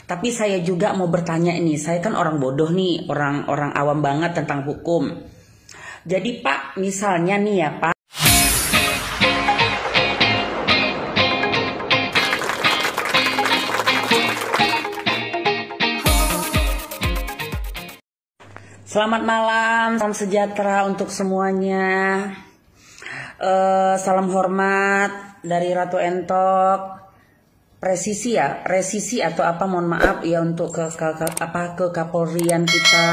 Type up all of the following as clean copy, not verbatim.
Tapi saya juga mau bertanya ini, saya kan orang bodoh nih, orang awam banget tentang hukum. Jadi Pak, misalnya nih ya Pak, selamat malam, salam sejahtera untuk semuanya. Salam hormat dari Ratu Entok. Resisi atau apa, mohon maaf ya untuk ke Kapolrian kita,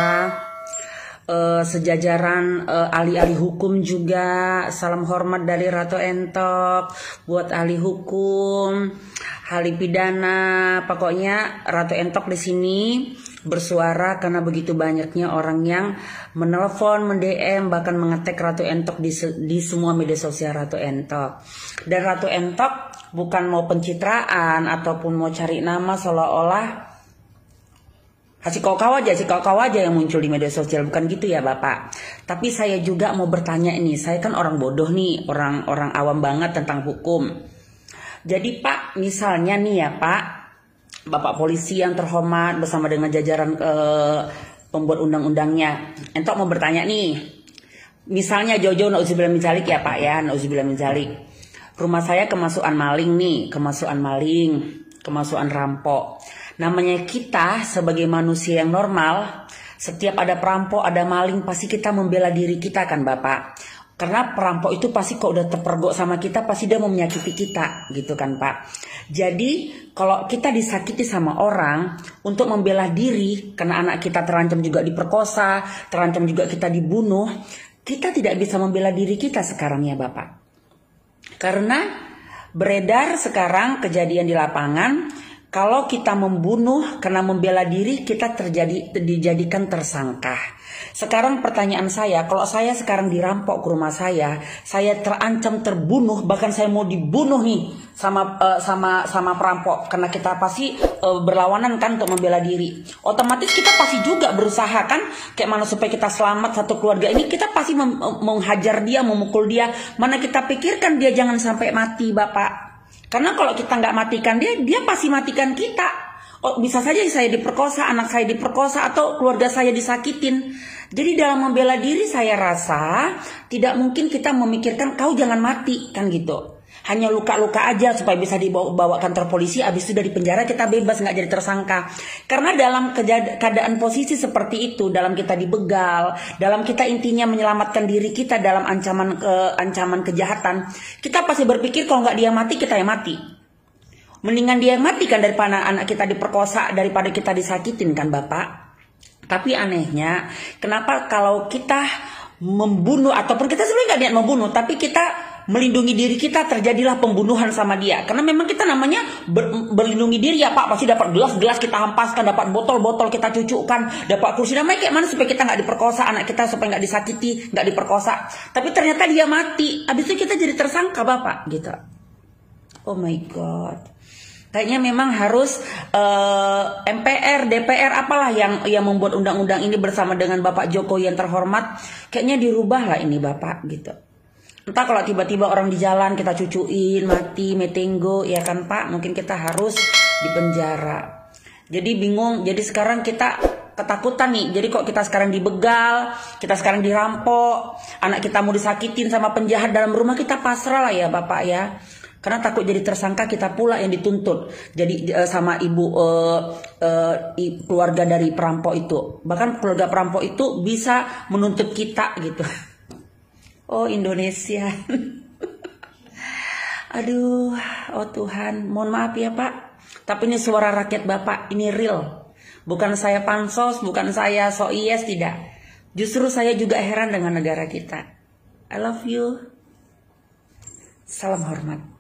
sejajaran ahli-ahli hukum juga. Salam hormat dari Ratu Entok buat ahli hukum, ahli pidana. Pokoknya Ratu Entok di sini bersuara karena begitu banyaknya orang yang menelpon, mendm, bahkan mengetek Ratu Entok di semua media sosial Ratu Entok. Dan Ratu Entok bukan mau pencitraan ataupun mau cari nama seolah-olah si kau aja yang muncul di media sosial, bukan gitu ya Bapak. Tapi saya juga mau bertanya ini, saya kan orang bodoh nih, orang awam banget tentang hukum. Jadi Pak, misalnya nih ya Pak, Bapak polisi yang terhormat bersama dengan jajaran pembuat undang-undangnya, Entok mau bertanya nih, misalnya Jojo nauzubillah min dzalik ya Pak ya, nauzubillah min dzalik. Rumah saya kemasukan maling, kemasukan rampok. Namanya kita sebagai manusia yang normal, setiap ada perampok, ada maling, pasti kita membela diri kita kan Bapak. Karena perampok itu pasti kok udah terpergok sama kita, pasti dia mau menyakiti kita gitu kan Pak. Jadi kalau kita disakiti sama orang, untuk membela diri, karena anak kita terancam juga diperkosa, terancam juga kita dibunuh, kita tidak bisa membela diri kita sekarang ya Bapak. Karena beredar sekarang kejadian di lapangan, kalau kita membunuh karena membela diri, kita dijadikan tersangka. Sekarang pertanyaan saya, kalau saya sekarang dirampok ke rumah saya terancam terbunuh, bahkan saya mau dibunuh nih sama perampok, karena kita pasti berlawanan kan untuk membela diri. Otomatis kita pasti juga berusaha kan, kayak mana supaya kita selamat satu keluarga ini, kita pasti menghajar dia, memukul dia. Mana kita pikirkan dia jangan sampai mati Bapak. Karena kalau kita nggak matikan dia pasti matikan kita. Oh, bisa saja saya diperkosa, anak saya diperkosa, atau keluarga saya disakitin. Jadi dalam membela diri saya rasa tidak mungkin kita memikirkan kau jangan mati kan gitu. Hanya luka-luka aja supaya bisa dibawa kantor polisi, habis itu dari penjara kita bebas, nggak jadi tersangka. Karena dalam keadaan posisi seperti itu, dalam kita dibegal, dalam kita intinya menyelamatkan diri kita dalam ancaman kejahatan, kita pasti berpikir kalau nggak dia mati, kita yang mati. Mendingan dia yang mati kan daripada anak kita diperkosa, daripada kita disakitin kan Bapak. Tapi anehnya, kenapa kalau kita membunuh, ataupun kita sebenarnya nggak niat membunuh, tapi kita melindungi diri kita, terjadilah pembunuhan sama dia. Karena memang kita namanya berlindungi diri ya Pak, pasti dapat gelas-gelas kita hampaskan, dapat botol-botol kita cucukkan, dapat kursi. Namanya kayak mana supaya kita nggak diperkosa, anak kita supaya nggak disakiti, nggak diperkosa. Tapi ternyata dia mati, habis itu kita jadi tersangka Bapak gitu. Oh my God. Kayaknya memang harus MPR, DPR, apalah yang membuat undang-undang ini bersama dengan Bapak Jokowi yang terhormat, kayaknya dirubah lah ini Bapak gitu. Entah kalau tiba-tiba orang di jalan kita cucuin, mati, metenggo, ya kan Pak, mungkin kita harus dipenjara. Jadi bingung, jadi sekarang kita ketakutan nih. Jadi kok kita sekarang dibegal, kita sekarang dirampok, anak kita mau disakitin sama penjahat dalam rumah, kita pasrah lah ya Bapak ya. Karena takut jadi tersangka, kita pula yang dituntut. Jadi sama ibu keluarga dari perampok itu. Bahkan keluarga perampok itu bisa menuntut kita gitu. Oh Indonesia. Aduh, oh Tuhan. Mohon maaf ya Pak. Tapi ini suara rakyat Bapak, ini real. Bukan saya pansos, bukan saya so yes, tidak. Justru saya juga heran dengan negara kita. I love you. Salam hormat.